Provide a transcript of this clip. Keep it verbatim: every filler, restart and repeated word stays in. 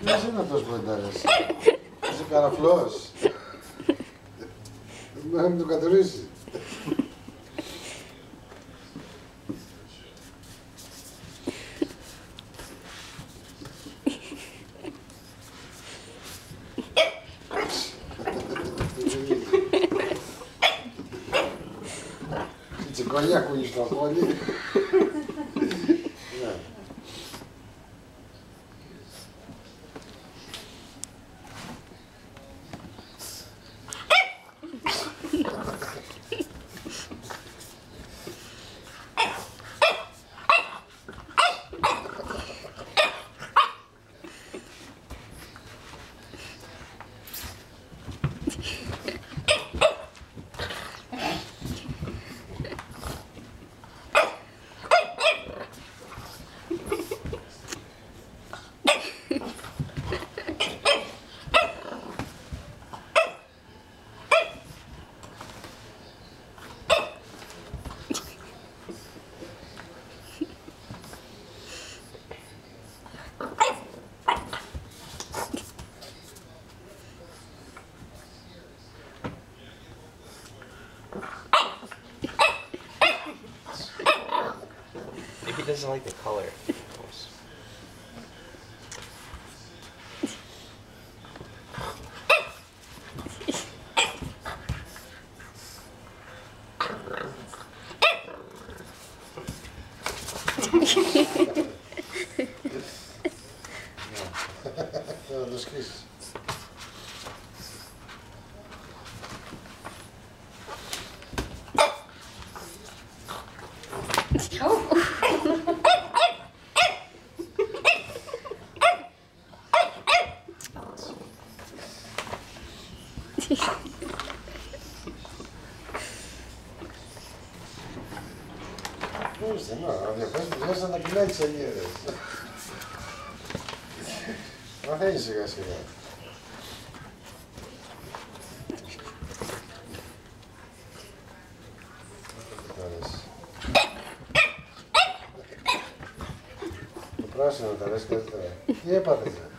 Ποιος είναι αυτός που εντάρες? Είσαι καραφλός. Να μην το κατουρίσει. Τσικονιά κουνείς το απόλυ. He doesn't like the color. Θα το σκίσεις. Ορίστε, να, διαπέστηκες να τα κυλάει τις ελιέδες. Μαθαίνεις σιγά σιγά. Το πράσινο τα λες καλύτερα. Τι έπαθες?